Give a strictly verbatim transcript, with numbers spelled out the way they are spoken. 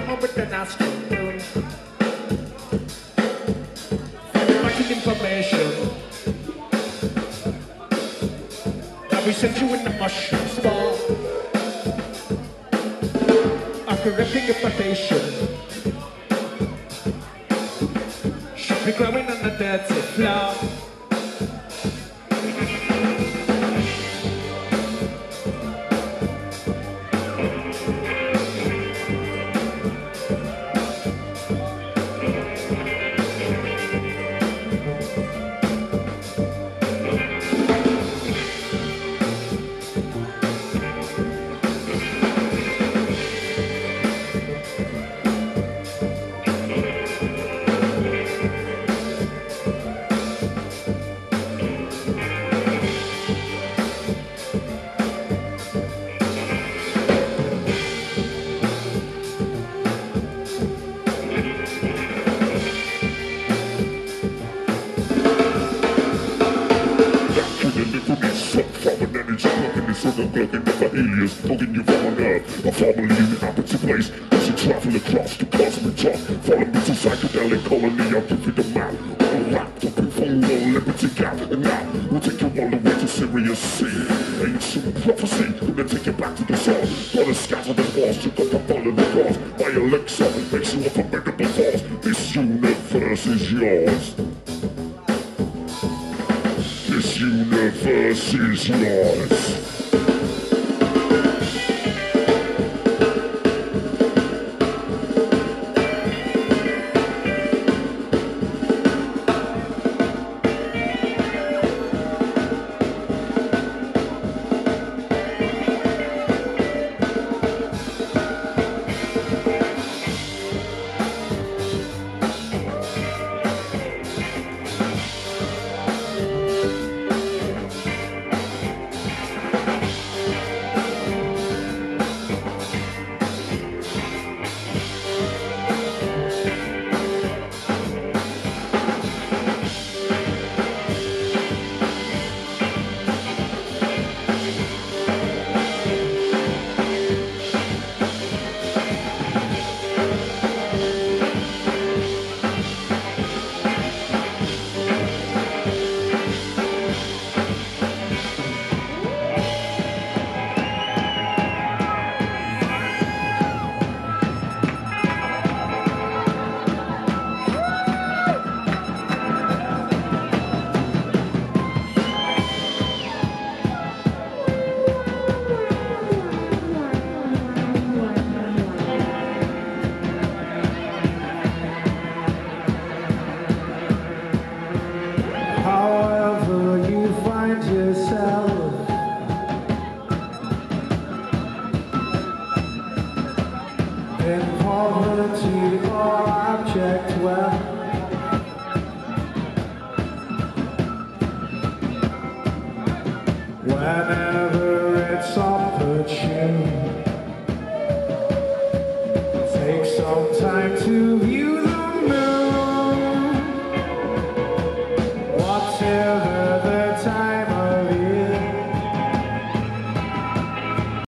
come with the nostril. Find information. Now we sent you in the mushroom spa. After correcting information. Should be growing on the dirty floor. Poking you from on earth, a formerly inhabited place. As you travel across the cosmic top, follow me to psychedelic colony. I'll give you the map, all wrapped up in fungal liberty gap. And now we'll take you all the way to Sirius C. Ancient prophecy, gonna take you back to the source. Gonna scatter the force, you got to follow the course. By elixir, makes you a formidable force. This universe is yours. This universe is yours. In poverty or abject wealth, whenever it's opportune, take some time to view